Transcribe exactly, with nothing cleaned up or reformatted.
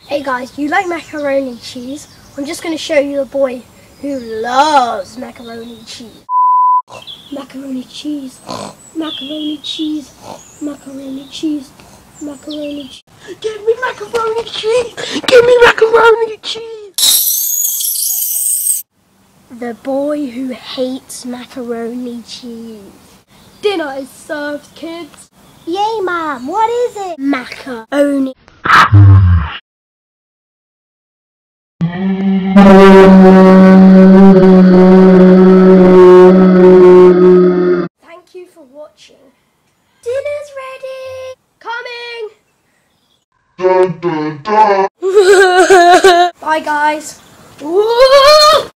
Hey guys, you like macaroni cheese? I'm just going to show you a boy who loves macaroni cheese. Macaroni cheese, macaroni cheese, macaroni cheese, macaroni cheese. Give me macaroni cheese! Give me macaroni cheese! The boy who hates macaroni cheese. Dinner is served, kids. Yay, Mom, what is it? Macaroni. Thank you for watching. Dinner's ready. Coming. Dun, dun, dun. Bye guys. Woo!